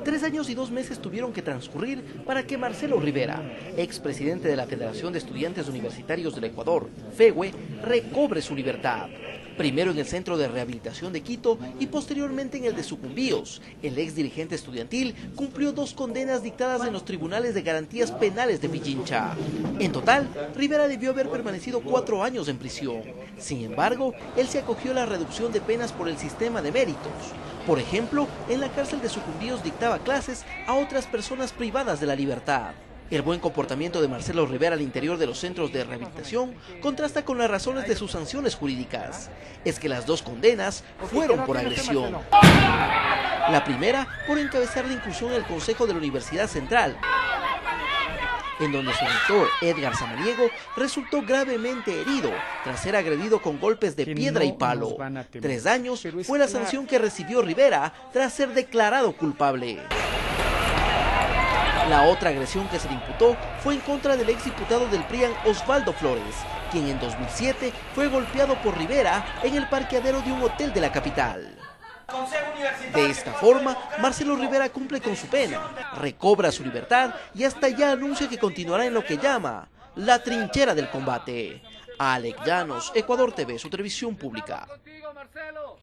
3 años y 2 meses tuvieron que transcurrir para que Marcelo Rivera, expresidente de la Federación de Estudiantes Universitarios del Ecuador, FEUE, recobre su libertad. Primero en el Centro de Rehabilitación de Quito y posteriormente en el de Sucumbíos. El ex dirigente estudiantil cumplió 2 condenas dictadas en los tribunales de garantías penales de Pichincha. En total, Rivera debió haber permanecido 4 años en prisión. Sin embargo, él se acogió a la reducción de penas por el sistema de méritos. Por ejemplo, en la cárcel de Sucumbíos dictaba clases a otras personas privadas de la libertad. El buen comportamiento de Marcelo Rivera al interior de los centros de rehabilitación contrasta con las razones de sus sanciones jurídicas. Es que las 2 condenas fueron por agresión. La primera por encabezar la inclusión en el Consejo de la Universidad Central, en donde su rector, Edgar Samaniego, resultó gravemente herido tras ser agredido con golpes de piedra y palo. 3 años fue la sanción que recibió Rivera tras ser declarado culpable. La otra agresión que se le imputó fue en contra del exdiputado del PRIAN Osvaldo Flores, quien en 2007 fue golpeado por Rivera en el parqueadero de un hotel de la capital. De esta forma, Marcelo Rivera cumple con su pena, recobra su libertad y hasta ya anuncia que continuará en lo que llama la trinchera del combate. Alec Llanos, Ecuador TV, su televisión pública.